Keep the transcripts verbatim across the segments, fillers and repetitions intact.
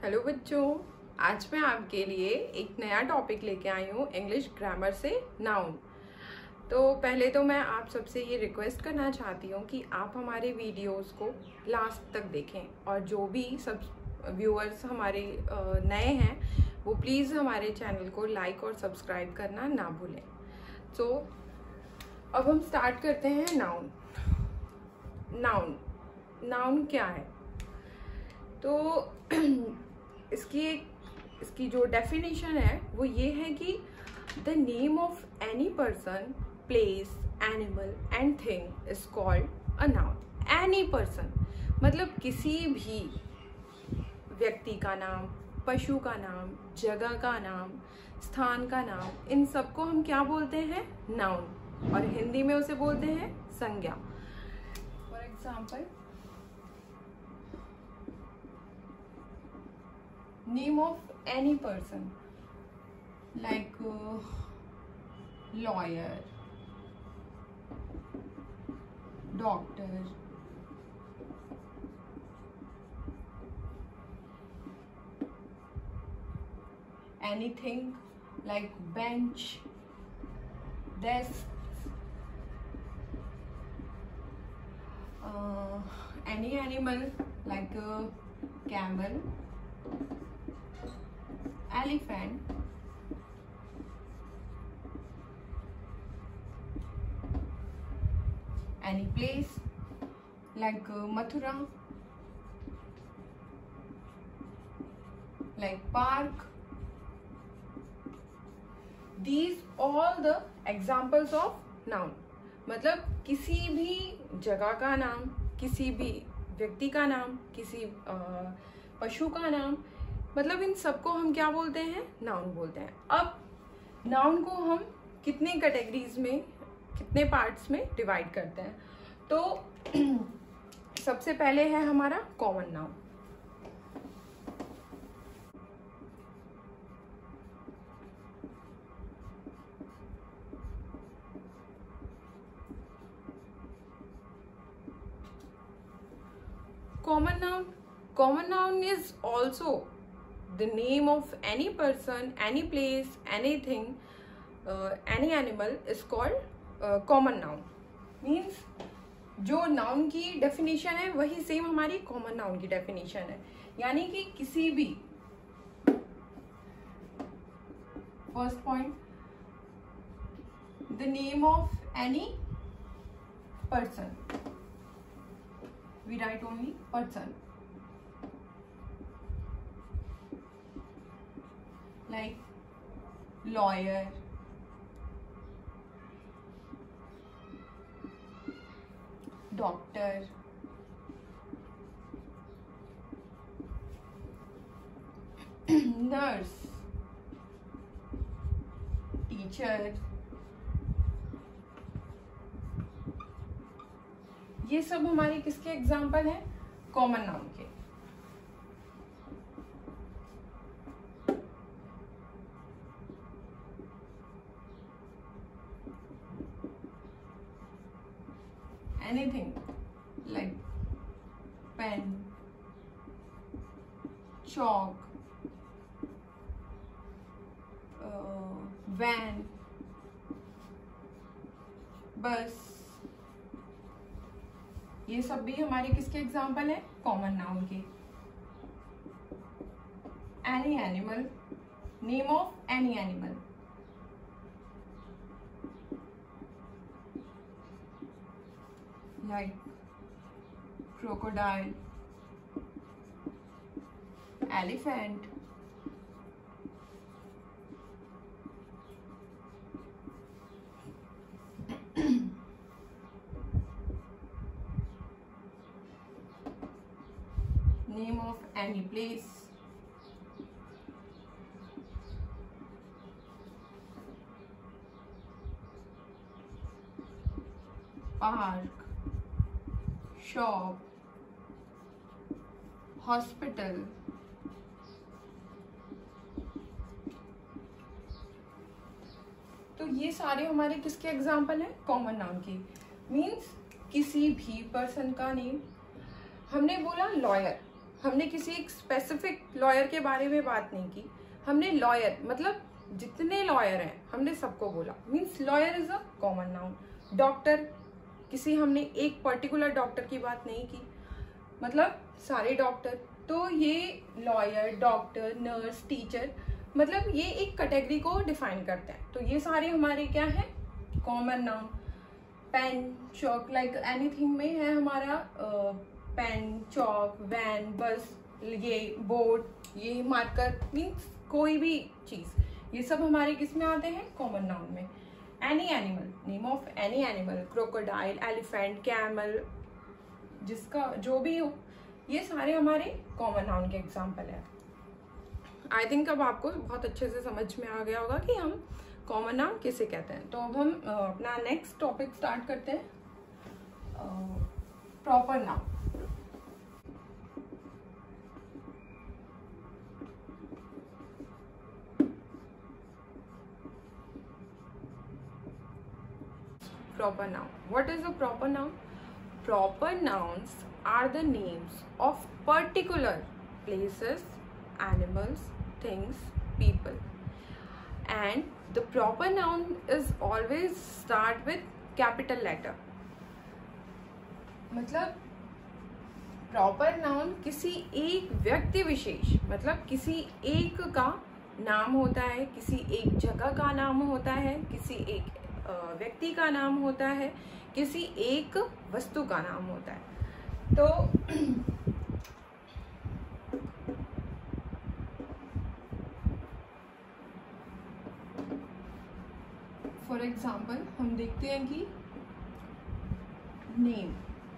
Hello बच्चों, आज मैं आपके लिए एक नया टॉपिक लेके आई हूँ इंग्लिश ग्रामर से नाउन। तो पहले तो मैं आप सबसे ये रिक्वेस्ट करना चाहती हूँ कि आप हमारे वीडियोस को लास्ट तक देखें और जो भी सब व्यूअर्स हमारे नए हैं वो प्लीज़ हमारे चैनल को लाइक और सब्सक्राइब करना ना भूलें। तो अब हम स्टार्ट करते हैं नाउन। नाउन नाउन क्या है? तो इसकी एक इसकी जो डेफिनेशन है वो ये है कि the name of any person, place, animal and thing is called a noun. Any person मतलब किसी भी व्यक्ति का नाम, पशु का नाम, जगह का नाम, स्थान का नाम, इन सबको हम क्या बोलते हैं? नाउन। और हिंदी में उसे बोलते हैं संज्ञा। For example, name of any person like uh, lawyer, doctor, anything like bench, desk, uh, any animal like a camel, elephant, any place like uh, Mathura, like park. These all the examples of noun। मतलब किसी भी जगह का नाम, किसी भी व्यक्ति का नाम, किसी पशु का नाम, मतलब इन सबको हम क्या बोलते हैं? नाउन बोलते हैं। अब नाउन को हम कितने कैटेगरीज में, कितने पार्ट्स में डिवाइड करते हैं? तो सबसे पहले है हमारा common noun. Common noun common noun is also the name of any person, any place, anything, uh, any animal is called uh, common noun। means जो noun की definition है वही same हमारी common noun की definition है। यानी कि किसी भी, first point, the name of any person, we write only person, like lawyer, doctor, nurse, teacher। ये सब हमारे किसके एग्जाम्पल हैं? कॉमन नाउन के। Anything like pen, chalk, uh, van, bus, ये सब भी हमारे किसके एग्जाम्पल है? कॉमन नाउन के। Any animal, name of any animal, like crocodile, elephant, name of any place, park, shop, hospital, तो ये सारे हमारे किसके एग्जाम्पल हैं? कॉमन नाउन के। मीन्स किसी भी पर्सन का नेम। हमने बोला लॉयर, हमने किसी एक स्पेसिफिक लॉयर के बारे में बात नहीं की, हमने लॉयर मतलब जितने लॉयर हैं हमने सबको बोला, means lawyer is a common noun. Doctor, किसी हमने एक पर्टिकुलर डॉक्टर की बात नहीं की, मतलब सारे डॉक्टर। तो ये लॉयर, डॉक्टर, नर्स, टीचर, मतलब ये एक कैटेगरी को डिफाइन करते हैं। तो ये सारे हमारे क्या है, common noun. Pen, chalk, like anything में है हमारा पेन, चौक, वैन, बस, ये बोर्ड, ये मार्कर, मीन्स कोई भी चीज, ये सब हमारे किस में आते हैं, कॉमन नाउन में। Any animal, name of any animal, crocodile, elephant, camel, जिसका जो भी हो, ये सारे हमारे कॉमन नाउन के एग्जाम्पल है। आई थिंक अब आपको बहुत अच्छे से समझ में आ गया होगा कि हम कॉमन नाउन किसे कहते हैं। तो अब हम अपना नेक्स्ट टॉपिक स्टार्ट करते हैं, proper noun. Proper noun. What is a proper noun? Proper nouns are the names of particular places, animals, things, people. And the proper noun is always start with capital letter. मतलब proper noun किसी एक व्यक्ति विशेष, मतलब किसी एक का नाम होता है, किसी एक जगह का नाम होता है, किसी एक व्यक्ति का नाम होता है, किसी एक वस्तु का नाम होता है। तो फॉर एग्जाम्पल हम देखते हैं कि name,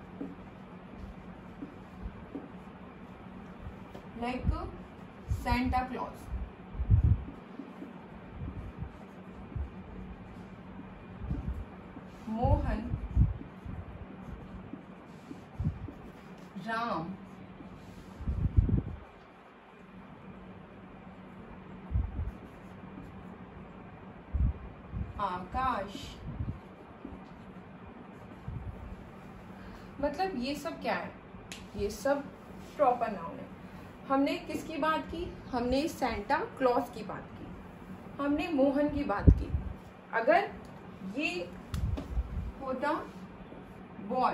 like Santa Claus, Mohan, Ram, Akash. मतलब ये सब क्या है, ये सब प्रॉपर नाउन है। हमने किसकी बात की, हमने सेंटा क्लॉज की बात की, हमने मोहन की बात की। अगर ये होता बॉय,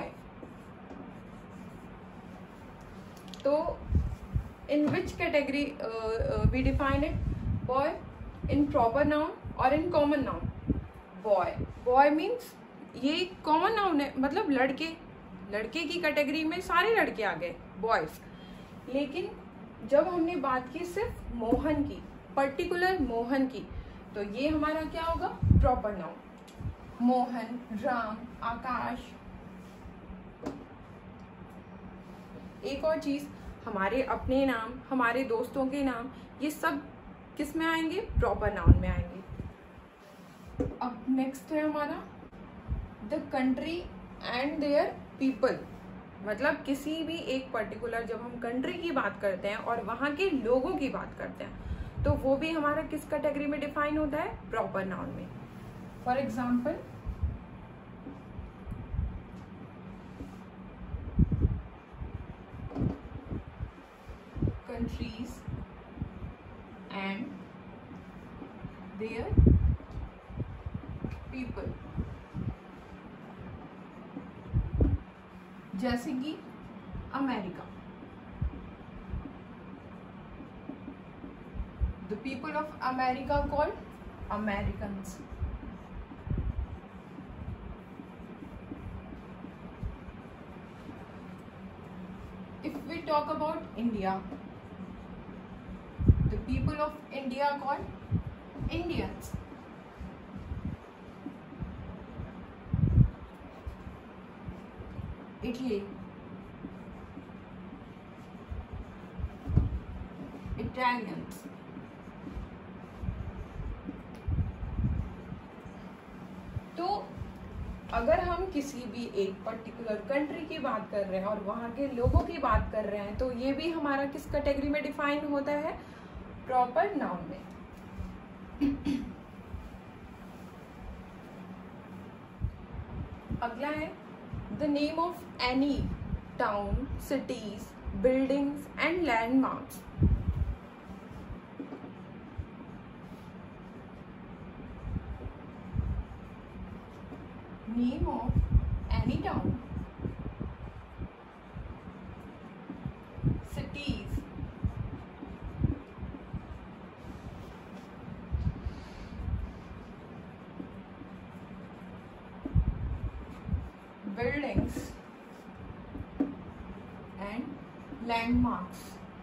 तो in which category we define it, boy in proper noun और in common noun. Boy, boy means ये कॉमन नाउन है, मतलब लड़के, लड़के की कैटेगरी में सारे लड़के आ गए, बॉयज। लेकिन जब हमने बात की सिर्फ मोहन की, पर्टिकुलर मोहन की, तो ये हमारा क्या होगा, प्रॉपर नाउन। मोहन, राम, आकाश। एक और चीज, हमारे अपने नाम, हमारे दोस्तों के नाम, ये सब किस में आएंगे, प्रॉपर नाउन में आएंगे। अब नेक्स्ट है हमारा the country and their people. मतलब किसी भी एक पर्टिकुलर, जब हम कंट्री की बात करते हैं और वहां के लोगों की बात करते हैं, तो वो भी हमारा किस कैटेगरी में डिफाइन होता है, प्रॉपर नाउन में। For example, countries and their people, जैसे कि America, the people of America called Americans. If we talk about India, the people of India are called Indians. Italy, Italians. तो अगर हम किसी भी एक पर्टिकुलर कंट्री की बात कर रहे हैं और वहां के लोगों की बात कर रहे हैं, तो ये भी हमारा किस कैटेगरी में डिफाइन होता है, प्रॉपर नाउन में। अगला है the name of any town, cities, buildings and landmarks. Name of any town, cities, buildings and landmarks.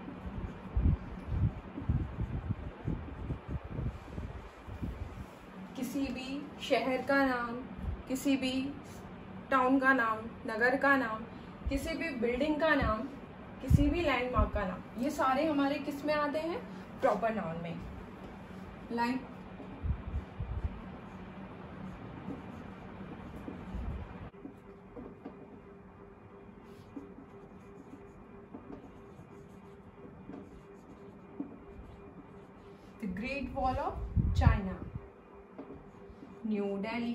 किसी भी शहर का नाम, किसी भी टाउन का नाम, नगर का नाम, किसी भी बिल्डिंग का नाम, किसी भी लैंडमार्क का नाम, ये सारे हमारे किस में आते हैं? प्रॉपर नाउन में. Like the great wall of China, New Delhi,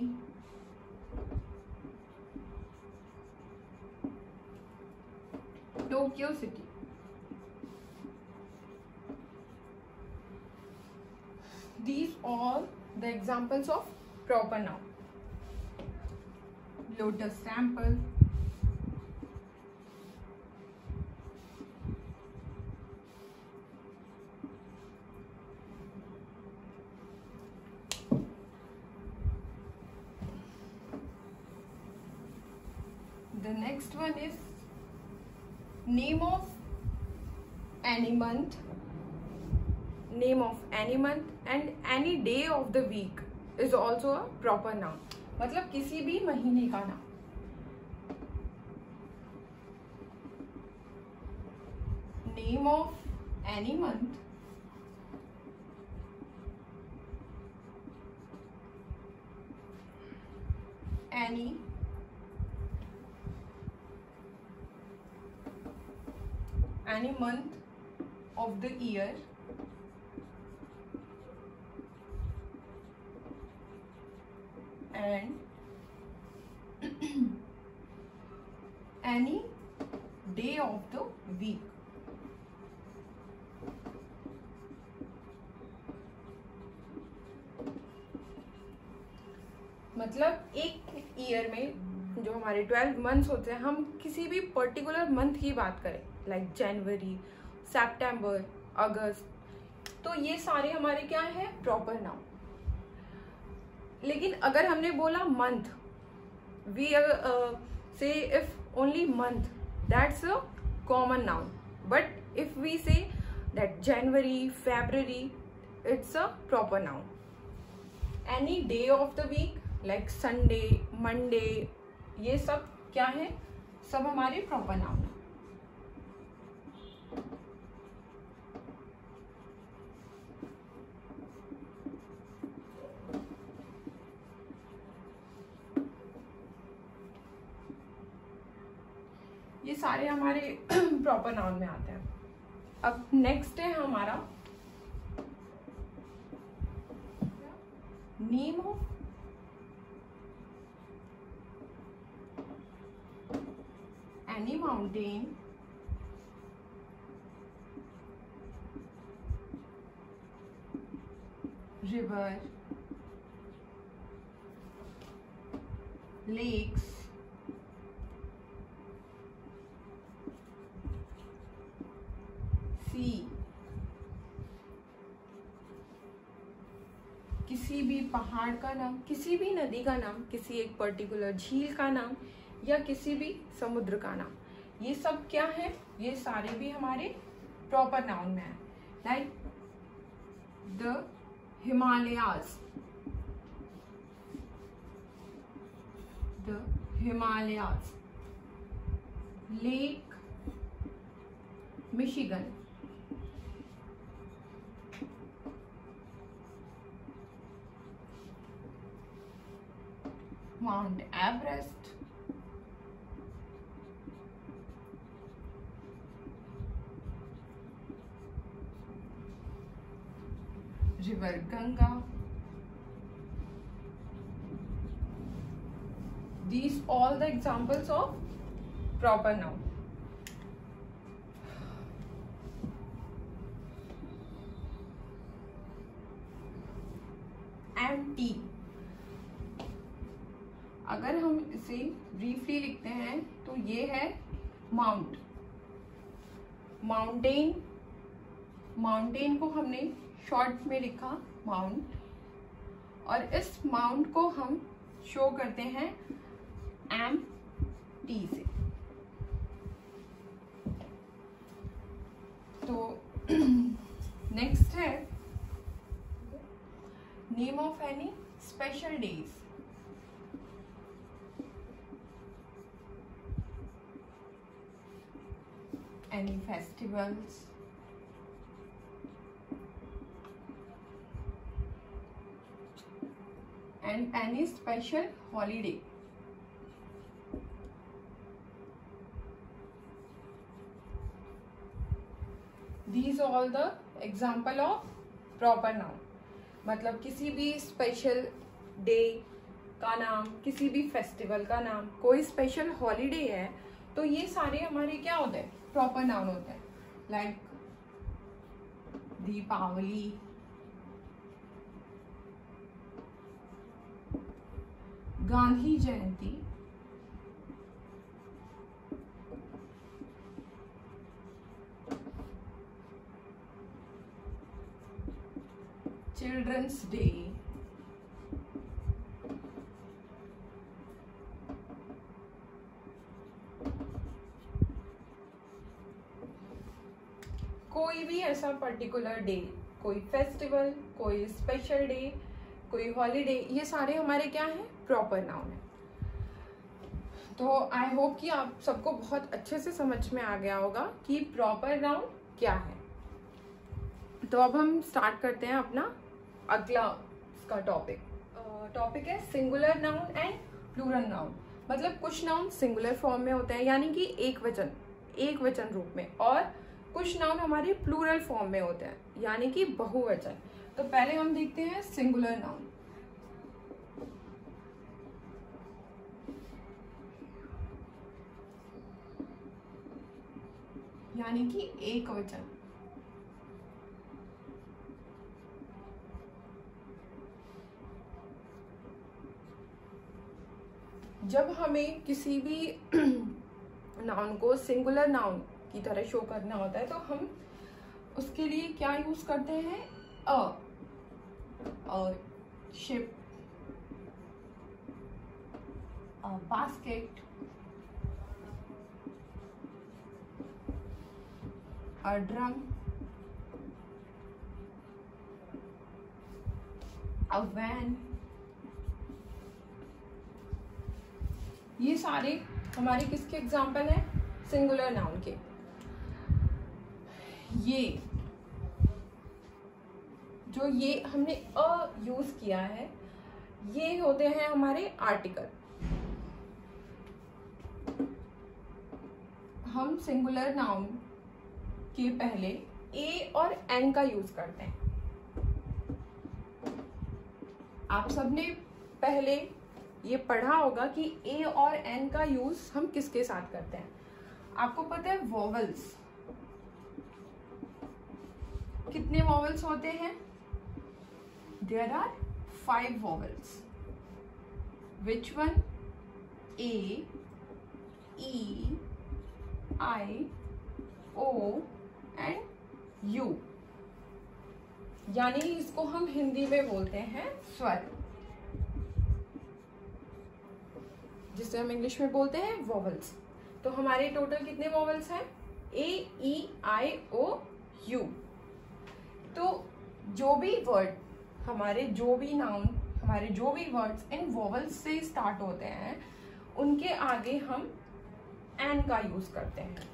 Tokyo City. These all the examples of proper noun. Lotus temple, the next one is name of any month, name of any month and any day of the week is also a proper noun. मतलब किसी भी महीने का नाम. Name of any month, any any month of the year, and any day of the week. मतलब एक year में जो हमारे ट्वेल्व मंथ्स होते हैं, हम किसी भी पर्टिकुलर मंथ की बात करें, लाइक जनवरी, सितंबर, अगस्त, तो ये सारे हमारे क्या है? Proper noun. लेकिन अगर हमने बोला month, we say if only month, that's a common noun. But if we say that January, February, it's a proper noun. Any day of the week like Sunday, Monday, ये सब क्या है? सब हमारे प्रॉपर नाउन है. ये सारे हमारे प्रॉपर नाउन में आते हैं. अब नेक्स्ट है हमारा name of any mountain, river, lakes, sea, किसी भी पहाड़ का नाम, किसी भी नदी का नाम, किसी एक पर्टिकुलर झील का नाम या किसी भी समुद्र का नाम, ये सब क्या है? ये सारे भी हमारे प्रॉपर नाउन में है. Like the Himalayas, the Himalayas, lake Michigan, mount Everest, river Ganga. These all the examples of proper noun. एम टी। अगर हम इसे ब्रीफली लिखते हैं तो ये है माउंट, माउंटेन। माउंटेन को हमने शॉर्ट में लिखा माउंट, और इस माउंट को हम शो करते हैं एम टी से। तो नेक्स्ट है name of any special days. Any festivals, and any special holiday. These are all the example of proper noun। मतलब किसी भी स्पेशल डे का नाम, किसी भी फेस्टिवल का नाम, कोई स्पेशल हॉलीडे है, तो ये सारे हमारे क्या होते हैं? प्रॉपर नाउन होते हैं। Like Deepawali, Gandhi Jayanti, children's day, कोई भी ऐसा पर्टिकुलर डे, कोई फेस्टिवल, कोई स्पेशल डे, कोई हॉलीडे, ये सारे हमारे क्या हैं? प्रॉपर नाउन है। तो आई होप कि आप सबको बहुत अच्छे से समझ में आ गया होगा कि प्रॉपर नाउन क्या है। तो अब हम स्टार्ट करते हैं अपना अगला इसका टॉपिक। टॉपिक है singular noun and plural noun. मतलब कुछ नाउन सिंगुलर फॉर्म में होते हैं, यानी कि एक वचन, एक वचन रूप में, और कुछ नाउन हमारे प्लूरल फॉर्म में होते हैं, यानी कि बहुवचन। तो पहले हम देखते हैं सिंगुलर नाउन। यानी कि एक वचन। जब हमें किसी भी नाउन को सिंगुलर नाउन की तरह शो करना होता है तो हम उसके लिए क्या यूज करते हैं? अ, और ship, basket, a drum, a van। ये सारे हमारे किसके एग्जाम्पल हैं? सिंगुलर नाउन के। ये जो ये हमने अ यूज किया है, ये होते हैं हमारे आर्टिकल। हम सिंगुलर नाउन के पहले ए और एन का यूज करते हैं। आप सबने पहले ये पढ़ा होगा कि ए और एन का यूज हम किसके साथ करते हैं? आपको पता है वोवेल्स, कितने वोवेल्स होते हैं? There are five vowels. Which one? A, E, I, O and U. यानी इसको हम हिंदी में बोलते हैं स्वर, जिसे हम इंग्लिश में बोलते हैं वोवेल्स। तो हमारे टोटल कितने वोवेल्स हैं? A, E, I, O, U. तो जो भी वर्ड हमारे, जो भी नाउन हमारे, जो भी वर्ड्स इन वोवेल्स से स्टार्ट होते हैं, उनके आगे हम एन का यूज करते हैं।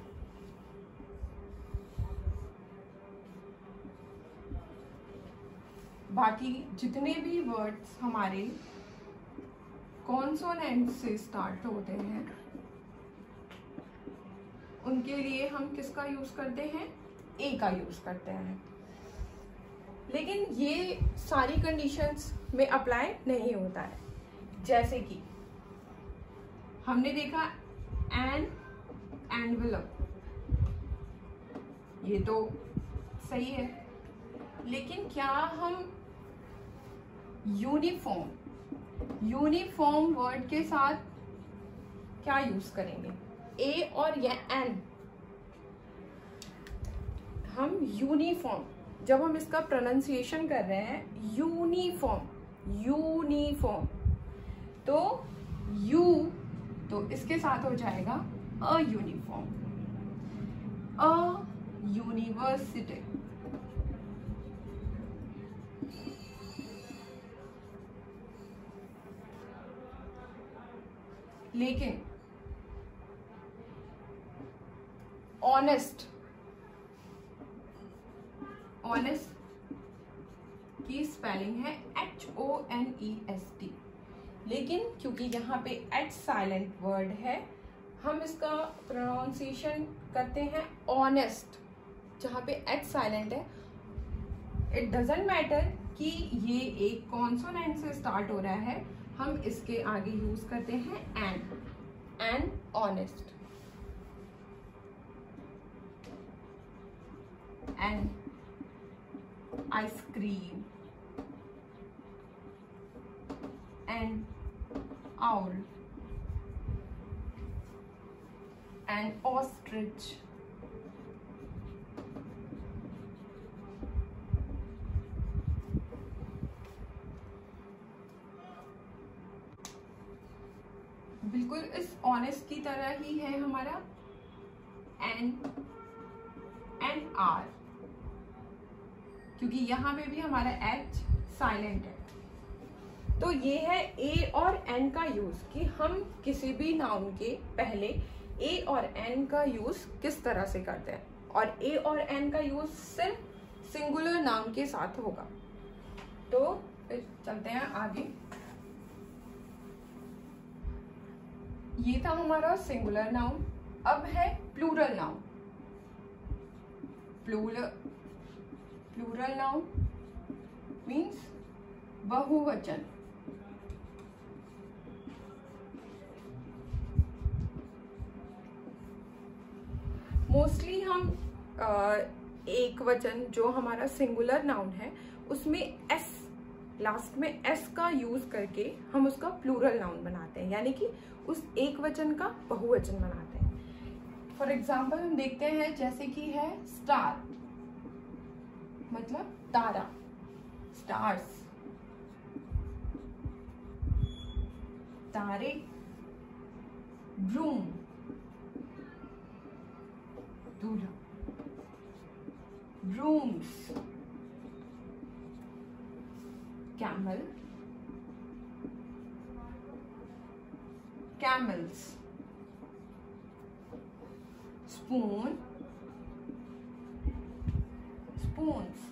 बाकी जितने भी वर्ड्स हमारे कॉन्सोनेंट से स्टार्ट होते हैं, उनके लिए हम किसका यूज करते हैं? ए का यूज करते हैं। लेकिन ये सारी कंडीशंस में अप्लाई नहीं होता है। जैसे कि हमने देखा एन एनवेलप, ये तो सही है, लेकिन क्या हम यूनिफॉर्म, यूनिफॉर्म वर्ड के साथ क्या यूज करेंगे? ए और या एन। हम यूनिफॉर्म, जब हम इसका प्रोनाउंसिएशन कर रहे हैं यूनिफॉर्म, यूनिफॉर्म, तो यू तो इसके साथ हो जाएगा अ यूनिफॉर्म, अ यूनिवर्सिटी। लेकिन ऑनेस्ट, ऑनेस्ट की स्पेलिंग है H O N E S T, लेकिन क्योंकि यहाँ पे एच साइलेंट वर्ड है, हम इसका प्रोनाउंसिएशन करते हैं ऑनेस्ट, जहाँ पे एच साइलेंट है। इट डजेंट मैटर कि ये एक कॉन्सोनेंट से स्टार्ट हो रहा है, हम इसके आगे यूज करते हैं an, an honest, an ice cream, an owl, an ostrich, बिल्कुल इस ऑनेस्ट की तरह ही है हमारा एन, एन आर, क्योंकि यहां पे भी हमारा एच साइलेंट है। तो ये है ए और एन का यूज, कि हम किसी भी नाउन के पहले ए और एन का यूज किस तरह से करते हैं, और ए और एन का यूज सिर्फ सिंगुलर नाउन के साथ होगा। तो फिर चलते हैं आगे। ये था हमारा सिंगुलर नाउन, अब है plural noun. Plural plural noun means बहुवचन। मोस्टली हम आ, एक वचन जो हमारा सिंगुलर नाउन है उसमें एस, लास्ट में एस का यूज करके हम उसका प्लूरल नाउन बनाते हैं, यानी कि उस एक वचन का बहुवचन बनाते हैं। फॉर एग्जाम्पल हम देखते हैं, जैसे कि है स्टार, मतलब तारा, स्टार्स, तारे, ब्रूम, दूल्हा, brooms, camel, camels, spoon, spoons.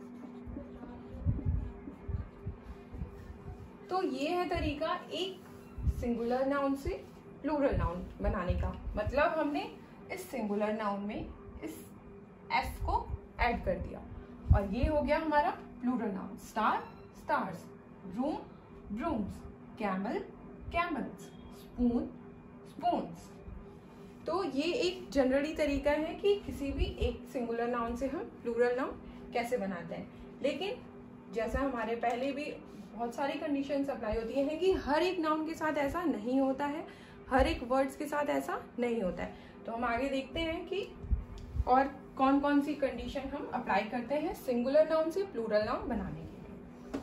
तो ये है तरीका एक सिंगुलर नाउन से प्लूरल नाउन बनाने का। मतलब हमने इस सिंगुलर नाउन में इस एस को ऐड कर दिया, और ये हो गया हमारा plural noun. Star, stars, broom, brooms, camel, camels, spoon, spoons. तो ये एक जनरली तरीका है कि किसी भी एक सिंगुलर नाउन से हम प्लूरल नाउन कैसे बनाते हैं। लेकिन जैसा हमारे पहले भी बहुत सारी कंडीशंस अप्लाई होती हैं कि हर एक नाउन के साथ ऐसा नहीं होता है, हर एक वर्ड्स के साथ ऐसा नहीं होता है। तो हम आगे देखते हैं कि और कौन कौन सी कंडीशन हम अप्लाई करते हैं सिंगुलर नाउन से प्लूरल नाउन बनाने के लिए।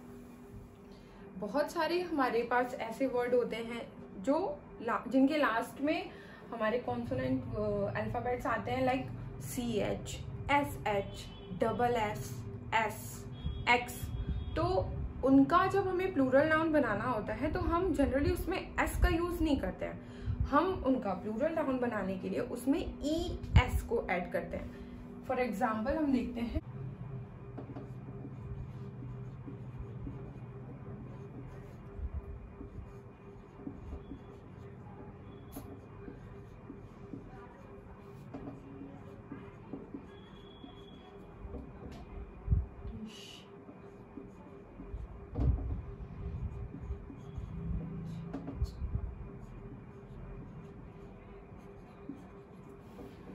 बहुत सारे हमारे पास ऐसे वर्ड होते हैं जो ला, जिनके लास्ट में हमारे कॉन्सोनेंट अल्फाबेट्स आते हैं, like C H, S H, double S, S, X. तो उनका जब हमें प्लूरल नाउन बनाना होता है तो हम जनरली उसमें एस का यूज नहीं करते हैं, हम उनका प्लूरल नाउन बनाने के लिए उसमें ई एस को ऐड करते हैं। फॉर एग्जाम्पल हम देखते हैं,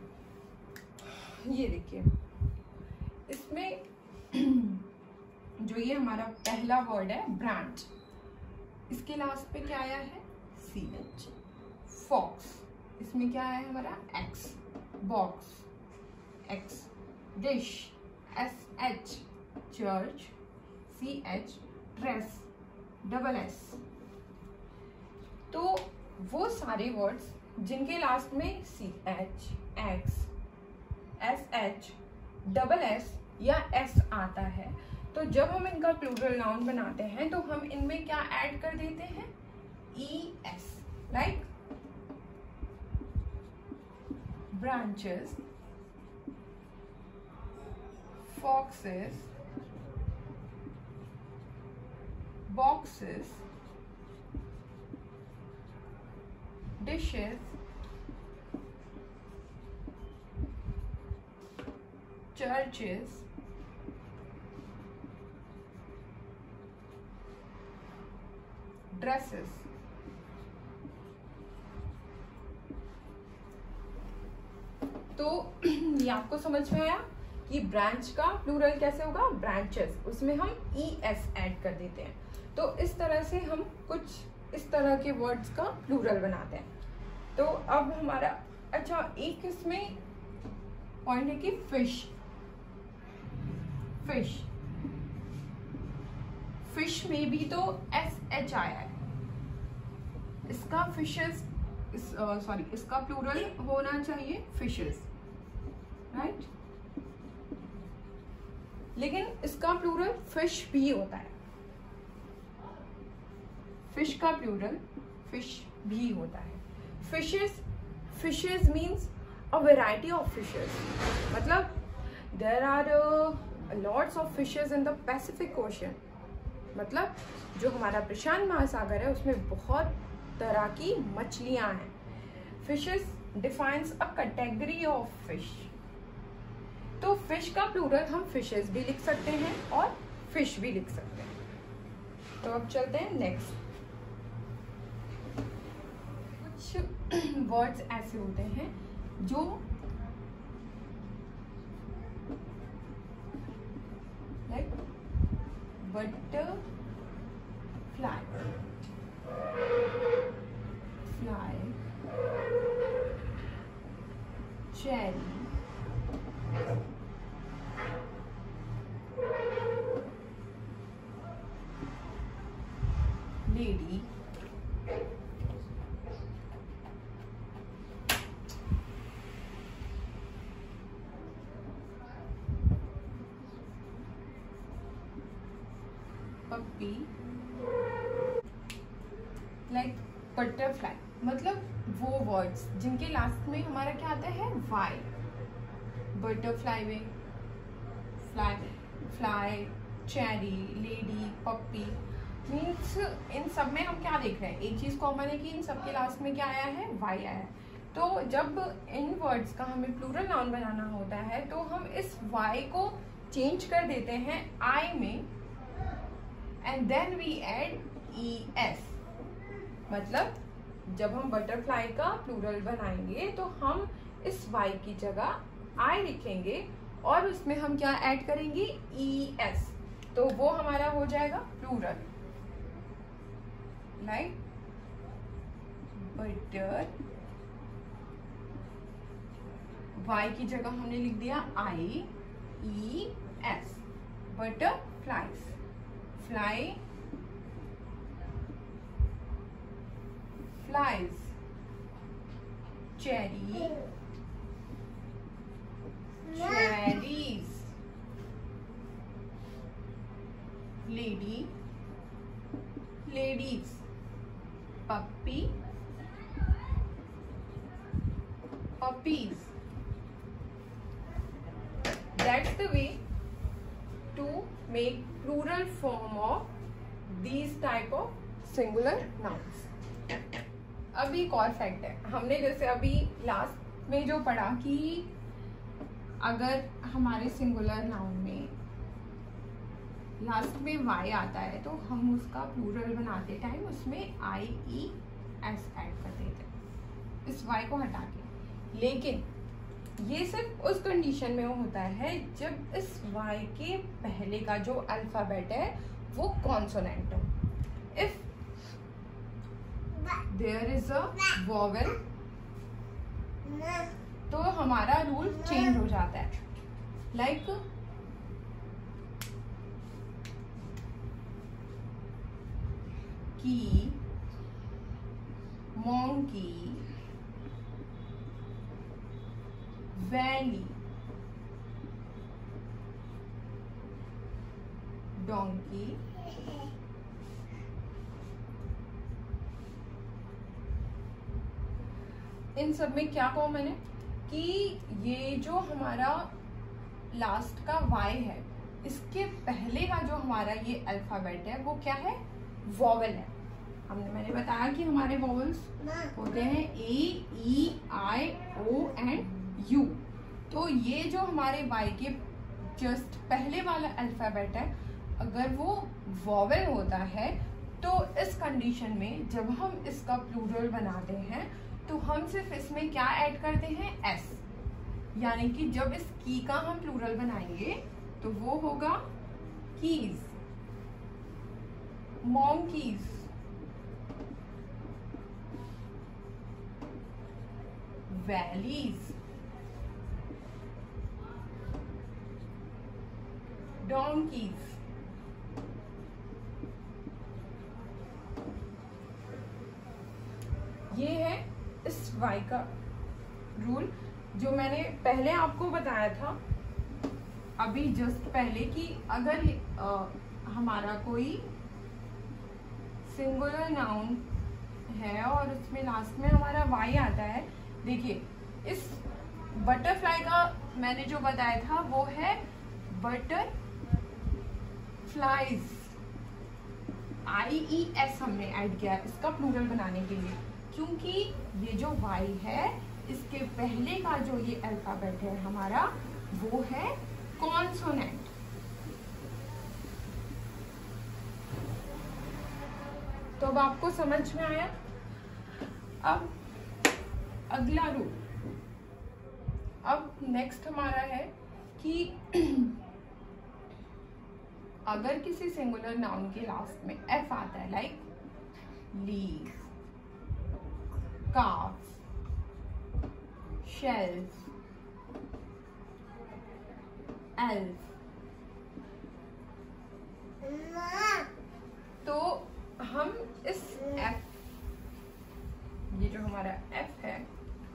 ये देखिए इसमें जो ये हमारा पहला वर्ड है ब्रांच, इसके लास्ट पे क्या आया है? C H. फॉक्स, इसमें क्या आया है हमारा? X. Box, X. Dish, S H. Church, C H. Dress, double S. तो वो सारे वर्ड्स जिनके लास्ट में C H, X, S H, double S या एस आता है, तो जब हम इनका प्लूरल नाउन बनाते हैं तो हम इनमें क्या ऐड कर देते हैं? E S. Like branches, foxes, boxes, dishes, churches, dresses। तो ये आपको समझ में आया कि ब्रांच का प्लूरल कैसे होगा? ब्रांचेस, उसमें हम ई एस ऐड कर देते हैं। तो इस तरह से हम कुछ इस तरह के वर्ड्स का प्लूरल बनाते हैं। तो अब हमारा अच्छा एक इसमें पॉइंट है कि फिश, फिश फिश में भी तो एस एच आया है। इसका फिशेस, सॉरी इस, इसका प्लूरल होना चाहिए फिशेस, राइट right? लेकिन इसका प्लूरल फिश भी होता है। फिश का प्लूरल फिश भी होता है। Fishes, fishes means a variety of fishes. मतलब there are lots of fishes in the Pacific Ocean. मतलब जो हमारा प्रशांत महासागर है उसमें बहुत तरह की मछलियां हैं। Fishes defines a category of fish. तो फिश का प्लूरल हम फिशेस भी लिख सकते हैं और फिश भी लिख सकते हैं। तो अब चलते हैं नेक्स्ट। कुछ वर्ड्स ऐसे होते हैं जो like butterfly, fly, cherry, lady, puppy, like butterfly. मतलब वो वर्ड्स जिनके लास्ट में हमारा क्या आता है? वाई। बटरफ्लाई में fly, fly, cherry, lady, puppy means इन सब में हम क्या देख रहे हैं? एक चीज कॉमन है कि इन सब के लास्ट में क्या आया है? वाई आया है। तो जब इन वर्ड्स का हमें प्लूरल नाउन बनाना होता है तो हम इस वाई को चेंज कर देते हैं आई में, and then we add E S. मतलब जब हम बटरफ्लाई का प्लूरल बनाएंगे तो हम इस वाई की जगह आई लिखेंगे और उसमें हम क्या ऐड करेंगे? E S. तो वो हमारा हो जाएगा प्लूरल। लाइक बटर, वाई की जगह हमने लिख दिया I E S. Butterflies, fly, flies, cherry, cherries, lady, ladies, puppy, puppies. That's the way to make plural form of these type of singular nouns. अब एक और फैक्ट है, हमने जैसे अभी लास्ट में जो पढ़ा कि अगर हमारे सिंगुलर नाउन में लास्ट में वाई आता है तो हम उसका प्लूरल बनाते टाइम उसमें आई ई एस ऐड कर देते हैं, इस वाई को हटा के। लेकिन ये सिर्फ उस कंडीशन में होता है जब इस y के पहले का जो अल्फाबेट है वो कॉन्सोनेंट हो। If there is a vowel तो हमारा रूल चेंज हो जाता है। लाइक की, मोंकी, वैली, डोंकी, इन सब में क्या कॉमन है कि ये जो हमारा लास्ट का y है इसके पहले का जो हमारा ये अल्फाबेट है वो क्या है, वोवेल है। हमने मैंने बताया कि हमारे वोवेल्स होते हैं A, E, I, O and you. तो ये जो हमारे y के जस्ट पहले वाला अल्फाबेट है अगर वो वोवेल होता है तो इस कंडीशन में जब हम इसका प्लूरल बनाते हैं तो हम सिर्फ इसमें क्या ऐड करते हैं, एस। यानी कि जब इस की का हम प्लूरल बनाएंगे तो वो होगा कीज, मोंकीज, वैलीज, डोंकीज। ये है इस y का रूल जो मैंने पहले आपको बताया था अभी जस्ट पहले कि अगर आ, हमारा कोई सिंगुलर नाउन है और उसमें लास्ट में हमारा y आता है। देखिए इस बटरफ्लाई का मैंने जो बताया था वो है butterflies, I E S हमने ऐड किया इसका प्लूरल बनाने के लिए क्योंकि ये जो y है इसके पहले का जो ये अल्फाबेट है हमारा वो है कॉन्सोनेंट। तो अब आपको समझ में आया। अब अगला रूल, अब नेक्स्ट हमारा है कि अगर किसी सिंगुलर नाउन के लास्ट में एफ आता है like leaf, calf, shelf, elf, तो हम इस F, ये जो हमारा F है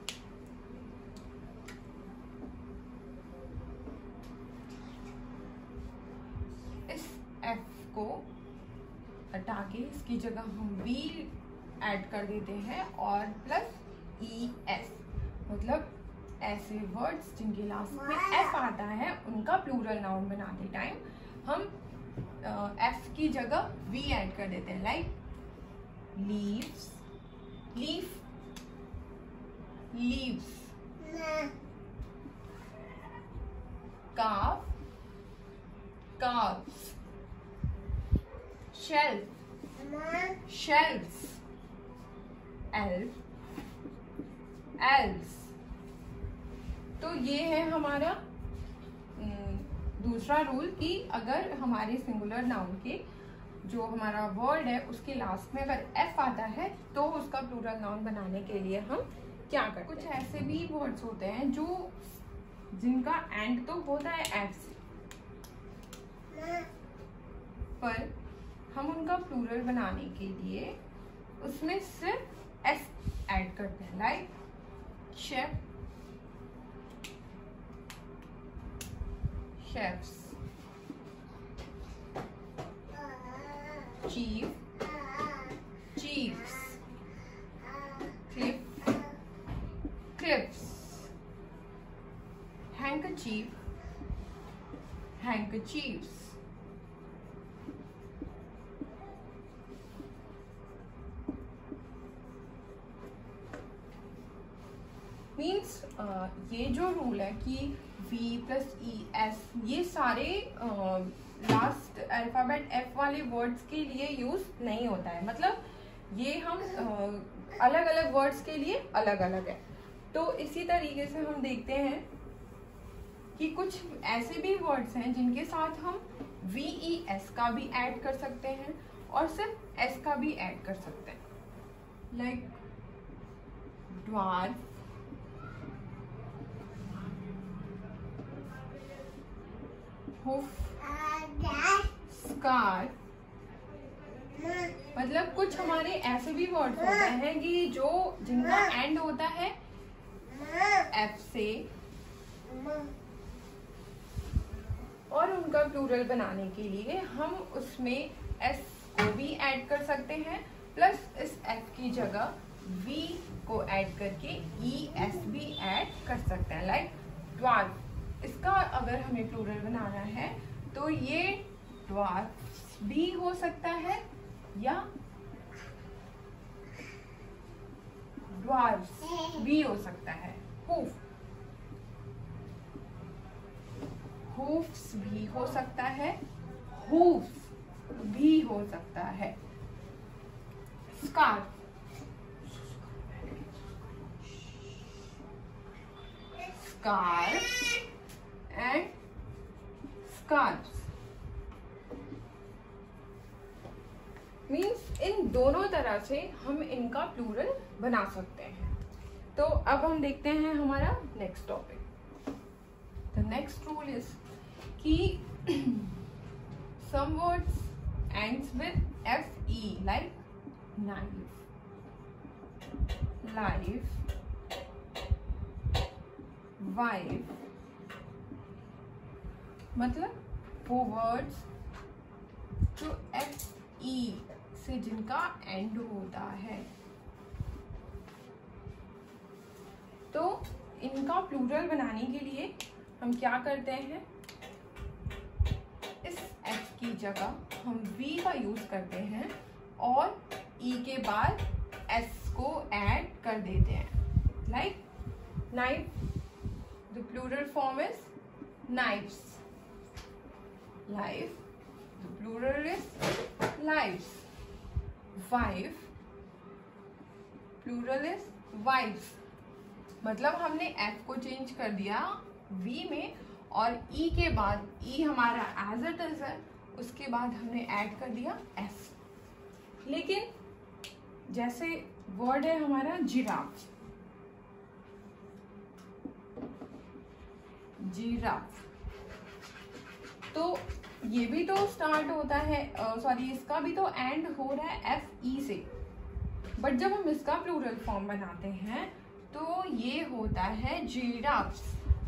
इस F को हटा के इसकी जगह हम V ऐड कर देते हैं और प्लस ई एस, मतलब ऐसे वर्ड्स जिनके लास्ट में एफ आता है उनका प्लूरल नाउन बनाते टाइम हम एफ की जगह वी ऐड कर देते हैं। Like leaves, leaf, leaves, calf, calves, shelf, shelves, elf, elves। तो ये है हमारा दूसरा रूल कि अगर हमारे सिंगुलर नाउन के जो हमारा वर्ड है उसके लास्ट में अगर एफ आता है तो उसका प्लूरल नाउन बनाने के लिए हम क्या करते हैं। कुछ ऐसे भी वर्ड्स होते हैं जो जिनका एंड तो होता है एफ से पर हम उनका प्लूरल बनाने के लिए उसमें सिर्फ एस ऐड करते हैं। Like chef, chefs, chief, chiefs, cliff, cliffs, handkerchief, handkerchiefs. Means uh, ये जो रूल है कि V प्लस ई एस ये सारे लास्ट अल्फाबेट F वाले वर्ड्स के लिए यूज नहीं होता है। मतलब ये हम uh, अलग अलग वर्ड्स के लिए अलग अलग है। तो इसी तरीके से हम देखते हैं कि कुछ ऐसे भी वर्ड्स हैं जिनके साथ हम वी ई एस का भी ऐड कर सकते हैं और सिर्फ एस का भी ऐड कर सकते हैं, लाइक ड्वार्फ, हुफ, स्कार। मतलब कुछ हमारे ऐसे भी वर्ड्स होते हैं कि जो जिनका एंड होता है एफ से और उनका प्लूरल बनाने के लिए हम उसमें एस को भी ऐड कर सकते हैं, प्लस इस एफ की जगह वी को ऐड करके ई एस भी ऐड कर सकते हैं, लाइक ड्वार्फ। इसका अगर हमें प्लूरल बनाना है तो ये ड्वार्फ भी हो सकता है या ड्वार्फ्स भी हो सकता है। हूफ, हूफ्स भी हो सकता है, हूफ्स भी हो सकता है। Scarf, scarf and scarfs means इन दोनों तरह से हम इनका प्लूरल बना सकते हैं। तो अब हम देखते हैं हमारा next topic. The next rule is कि some words ends with fe, like knife, life, wife। मतलब वो words जो fe से जिनका एंड होता है, तो इनका प्लूरल बनाने के लिए हम क्या करते हैं, इस एफ की जगह हम वी का यूज करते हैं और ई के बाद एस को ऐड कर देते हैं, like knife, the plural form is knifes, life, the plural is lives, wife, plural is wifes. मतलब हमने एफ को चेंज कर दिया वी में और ई के बाद ई हमारा एज इट इज है, उसके बाद हमने ऐड कर दिया एस। लेकिन जैसे वर्ड है हमारा जिराफ, जिराफ, तो ये भी तो स्टार्ट होता है, सॉरी uh, इसका भी तो एंड हो रहा है एफ ई से, बट जब हम इसका प्लूरल फॉर्म बनाते हैं तो ये होता है जिराफ्स,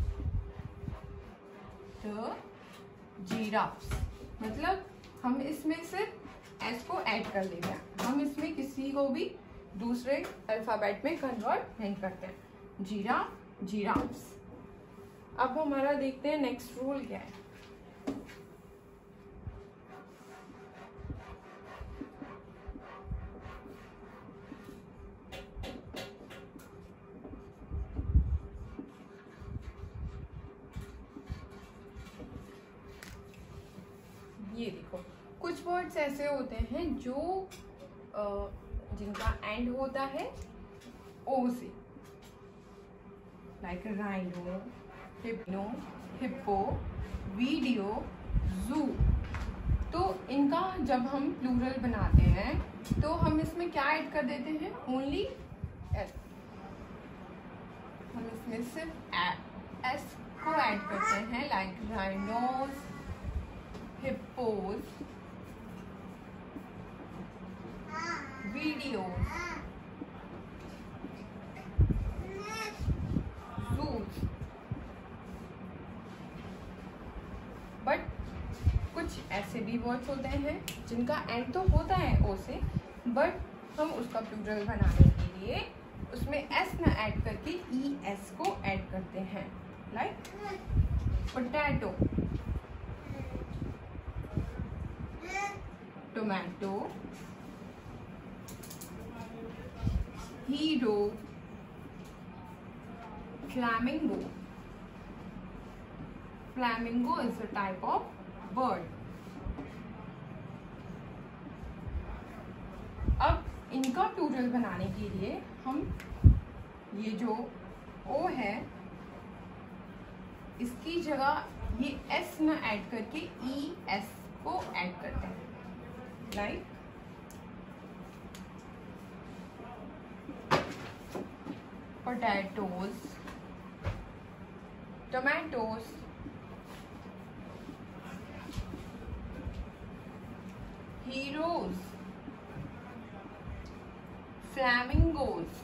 तो जिराफ्स। मतलब हम इसमें सिर्फ एस को ऐड कर देते हैं, हम इसमें किसी को भी दूसरे अल्फाबेट में कन्वर्ट नहीं करते हैं। Giraffe, giraffes. अब हमारा देखते हैं नेक्स्ट रूल क्या है। ये देखो, कुछ वर्ड्स ऐसे होते हैं जो आ, जिनका एंड होता है ओ से, like rhino, hippo, hippo, video, zoo. तो इनका जब हम प्लूरल बनाते हैं तो हम इसमें क्या ऐड कर देते हैं, ओनली एस। हम इसमें सिर्फ एस को ऐड करते हैं, like rhinos, hippos, videos, zoos. But कुछ ऐसे भी वर्ड्स होते हैं जिनका एंड तो होता है ओ से, बट हम उसका प्लूरल बनाने के लिए उसमें एस ना ऐड करके ई एस को ऐड करते हैं, like potato, tomato, hero, flamingo. Flamingo is a type of bird. अब इनका प्लूरल बनाने के लिए हम ये जो ओ है, इसकी जगह ये एस ना ऐड करके ई एस को ऐड करते हैं, like potatoes, tomatoes, heroes, flamingoes,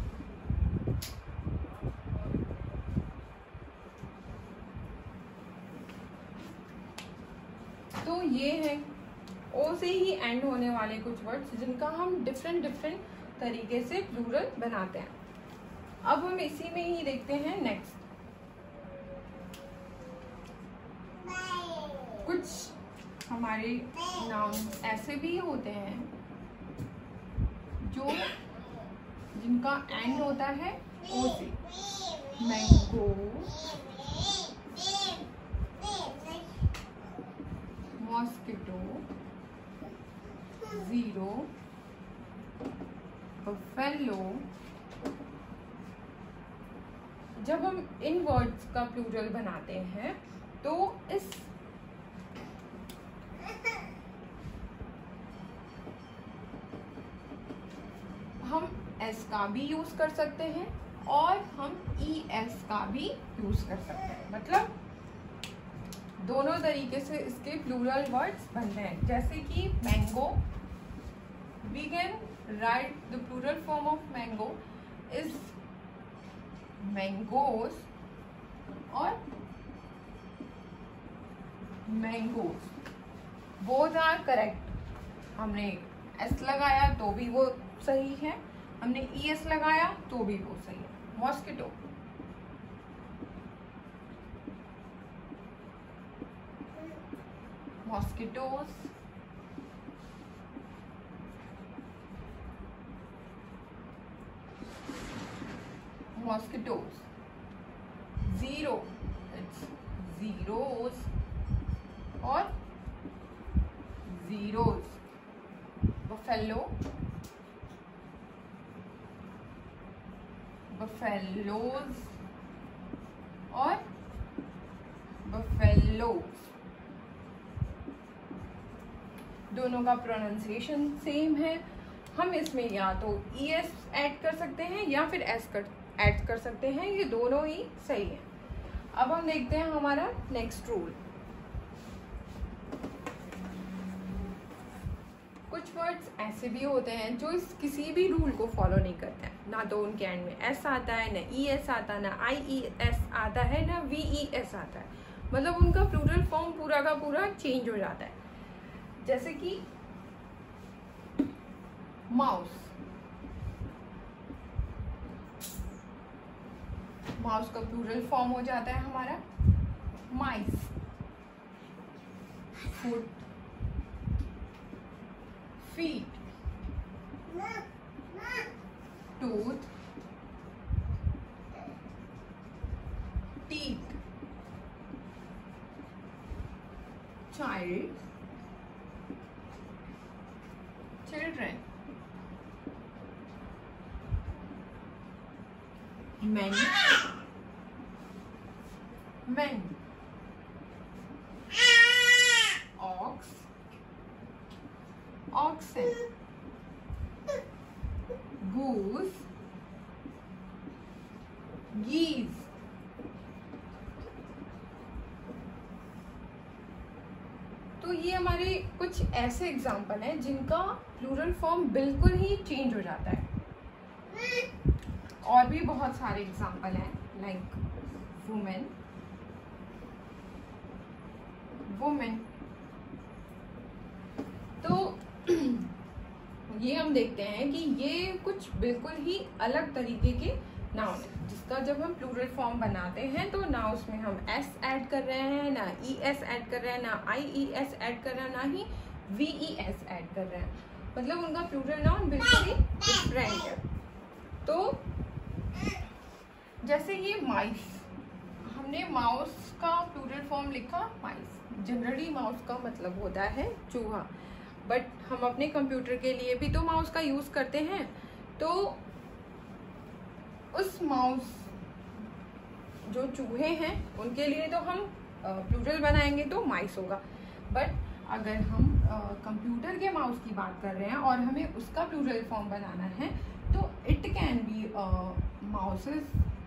तो ये है ओ से ही एंड होने वाले कुछ वर्ड्स जिनका हम डिफरेंट डिफरेंट तरीके से प्लूरल बनाते हैं। अब हम इसी में ही देखते हैं नेक्स्ट। कुछ हमारे नाउन ऐसे भी होते हैं जो जिनका एंड होता है ओ से, मैंगो, मॉस्किटो, जीरो, बफेलो। जब हम इन वर्ड्स का प्लूरल बनाते हैं तो इस हम एस का भी यूज कर सकते हैं और हम ई एस का भी यूज कर सकते हैं, मतलब दोनों तरीके से इसके प्लूरल वर्ड्स बनते हैं। जैसे कि mango, we can write the plural form of mango is mangoes और मैंगोज, बोथ आर करेक्ट। हमने एस लगाया तो भी वो सही है, हमने ई एस लगाया तो भी वो सही है। Mosquito, mosquitoes, mosquitoes, zero, it's zeros और zeros, buffalo, buffaloes और buffaloes। दोनों का प्रोनाउंसिएशन सेम है। हम इसमें या तो ई एस ऐड कर सकते हैं या फिर एस कर ऐड कर सकते हैं, ये दोनों ही सही है। अब हम देखते हैं हमारा नेक्स्ट रूल। कुछ वर्ड्स ऐसे भी होते हैं जो इस किसी भी रूल को फॉलो नहीं करते हैं, ना तो उनके एंड में एस आता है, ना ई एस आता है, ना आई ई एस आता है, ना वी ई एस आता है, मतलब उनका प्लूरल फॉर्म पूरा का पूरा चेंज हो जाता है। जैसे कि माउस, माउस का प्लूरल फॉर्म हो जाता है हमारा mice. Foot, feet, tooth, teeth, child, children, men, men, ox, oxen, goose, geese। तो ये हमारे कुछ ऐसे एग्जाम्पल हैं जिनका प्लूरल फॉर्म बिल्कुल ही चेंज हो जाता है। और भी बहुत सारे एग्जाम्पल हैं, लाइक वुमेन, वुमेन। तो ये हम देखते हैं कि ये कुछ बिल्कुल ही अलग तरीके के नाउन है, जिसका जब हम प्लूरल फॉर्म बनाते हैं तो ना उसमें हम एस ऐड कर रहे हैं, ना ई एस ऐड कर रहे हैं, ना आई ई एस ऐड कर रहे हैं, ना ही वी ई एस ऐड कर रहे हैं, मतलब उनका प्लूरल नाउन बिल्कुल ही डिफरेंट है। तो जैसे ये माइस, हमने माउस का प्लूरल फॉर्म लिखा माइस। जनरली माउस का मतलब होता है चूहा, बट हम अपने कंप्यूटर के लिए भी तो माउस का यूज करते हैं। तो उस माउस जो चूहे हैं उनके लिए तो हम प्लूरल बनाएंगे तो माइस होगा, बट अगर हम कंप्यूटर के माउस की बात कर रहे हैं और हमें उसका प्लूरल फॉर्म बनाना है तो इट कैन बी माउसेस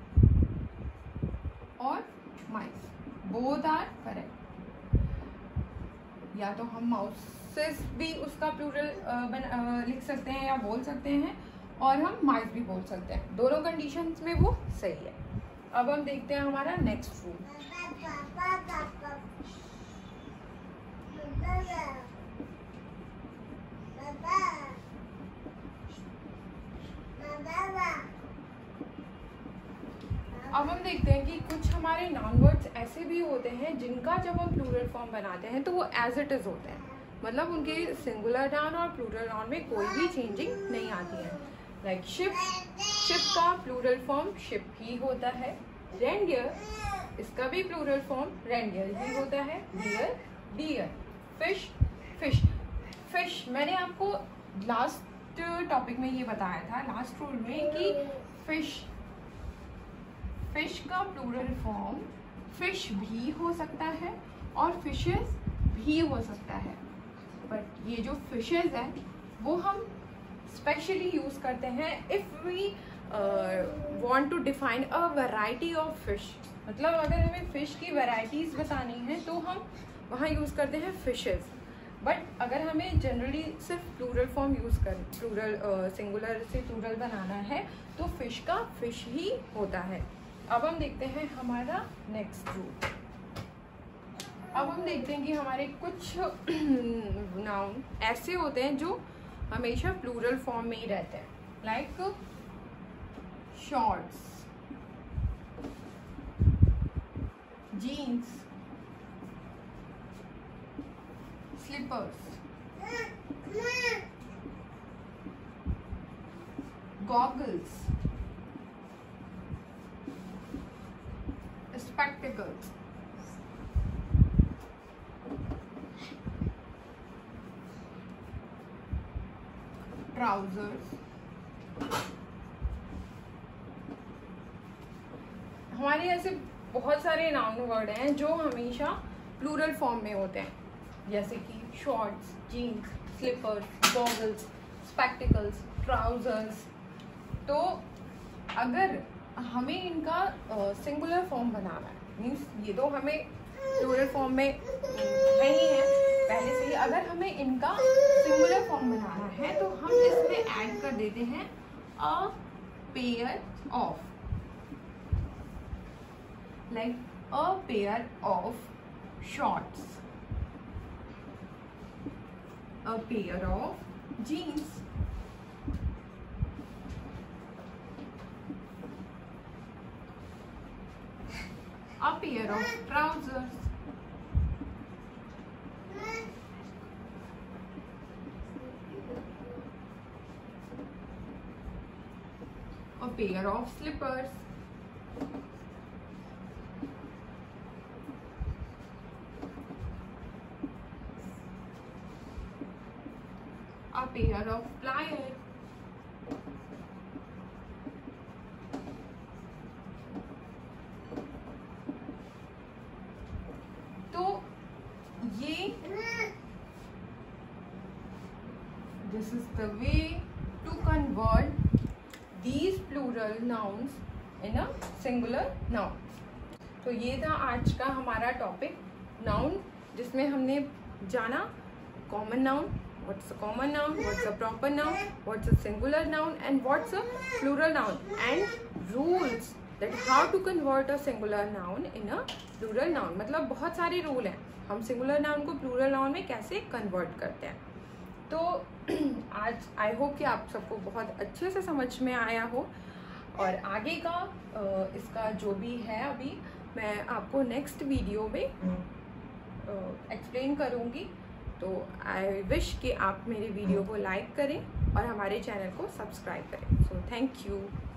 और माइस, बोथ आर करेक्ट। या तो हम माउसेस भी उसका प्लूरल लिख सकते हैं या बोल सकते हैं, और हम माइस भी बोल सकते हैं, दोनों कंडीशंस में वो सही है। अब हम देखते हैं हमारा नेक्स्ट रूल। अब हम देखते हैं कि कुछ हमारे नाउन वर्ड्स ऐसे भी होते हैं जिनका जब हम प्लूरल फॉर्म बनाते हैं तो वो एज इट इज होते हैं, मतलब उनके सिंगुलर नाउन और प्लूरल नाउन में कोई भी चेंजिंग नहीं आती है। लाइक शिप, शिप का प्लूरल फॉर्म शिप ही होता है। रेंडियर, इसका भी प्लूरल फॉर्म रेंडियर ही होता है। Deer, deer. Fish, fish, fish. मैंने आपको लास्ट टॉपिक में ये बताया था, लास्ट रूल में, कि फिश, फिश का प्लूरल फॉर्म फिश भी हो सकता है और फिशेस भी हो सकता है, बट ये जो फिशेस है वो हम स्पेशली यूज करते हैं if we want to define a variety of fish. मतलब अगर हमें फिश की वैरायटीज बतानी है तो हम वहाँ यूज करते हैं फिशेस, बट अगर हमें जनरली सिर्फ प्लूरल फॉर्म यूज कर प्लूरल सिंगुलर से प्लूरल बनाना है तो फिश का फिश ही होता है। अब हम देखते हैं हमारा नेक्स्ट रूल। अब हम देखते हैं कि हमारे कुछ नाउन ऐसे होते हैं जो हमेशा प्लूरल फॉर्म में ही रहते हैं, like shorts, jeans, slippers, goggles, spectacles, trousers। हमारे ऐसे बहुत सारे नाउन वर्ड हैं जो हमेशा प्लूरल फॉर्म में होते हैं, जैसे कि shorts, jeans, slippers, goggles, spectacles, trousers. तो अगर हमें इनका सिंगुलर uh, फॉर्म बनाना है, मीन्स ये तो हमें प्लूरल फॉर्म में है ही है पहले से ही, अगर हमें इनका सिंगुलर फॉर्म बनाना है तो हम इसमें ऐड कर देते हैं a pair of, like a pair of shorts, a pair of jeans, a pair of trousers, a pair of slippers, a pair of pliers, this is the way to convert these plural nouns in a singular noun। तो ये था आज का हमारा topic noun, जिसमें हमने जाना common noun, what's a common noun, what's a proper noun, what's a singular noun and what's a plural noun, and rules that how to convert a singular noun in a plural noun. मतलब बहुत सारे rule हैं, हम singular noun को plural noun में कैसे convert करते हैं। तो आज आई होप कि आप सबको बहुत अच्छे से समझ में आया हो, और आगे का इसका जो भी है अभी मैं आपको नेक्स्ट वीडियो में एक्सप्लेन करूँगी। तो आई विश कि आप मेरे वीडियो को लाइक करें और हमारे चैनल को सब्सक्राइब करें। So thank you.